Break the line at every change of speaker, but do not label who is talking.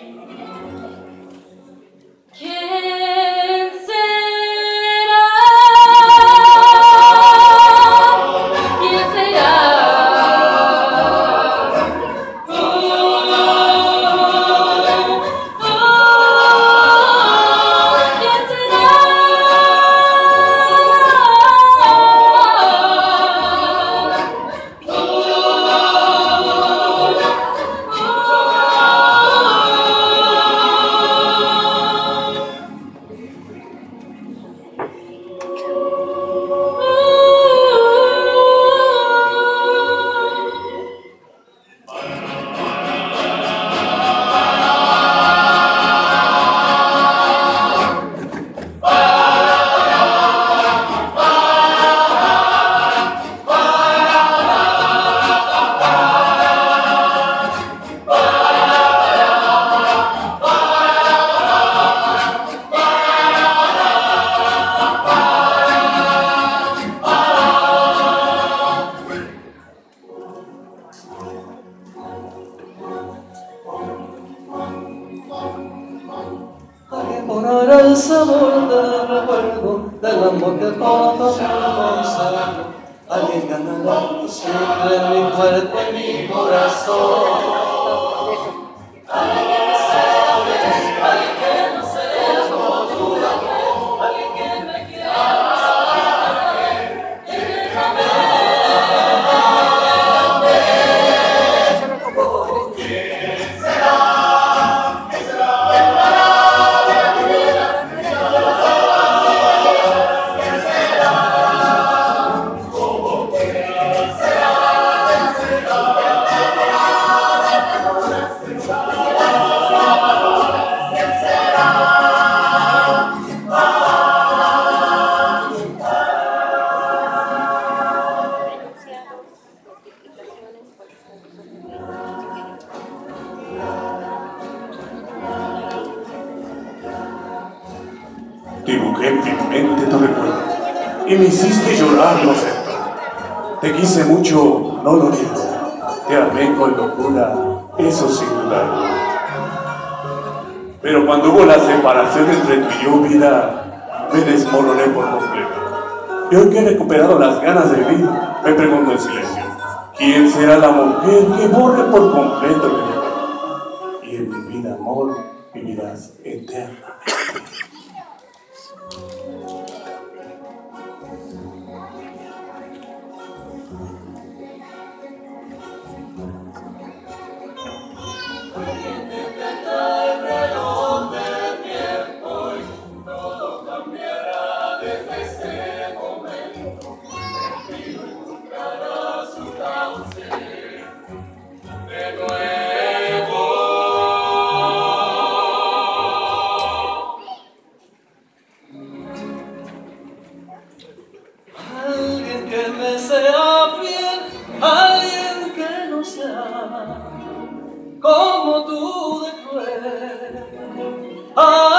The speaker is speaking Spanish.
El sabor del recuerdo del amor que todos hemos sabido. Alguien ganará siempre en mi cuerpo, en mi corazón. Alguien que me sea feliz, alguien que no sea como tu amor, alguien que me quiera
Dibujé en mi mente tu recuerdo y me hiciste llorar, lo sé. Te quise mucho, no lo niego. Te amé con locura, eso sin duda. Pero cuando hubo la separación entre tú y yo, vida, me desmoroné por completo. Y hoy que he recuperado las ganas de vivir, me pregunto en silencio, ¿quién será la mujer que borre por completo mi recuerdo? Y en mi vida, amor, vivirás eternamente.
alguien que me sea fiel, alguien que no sea como tú de cruel.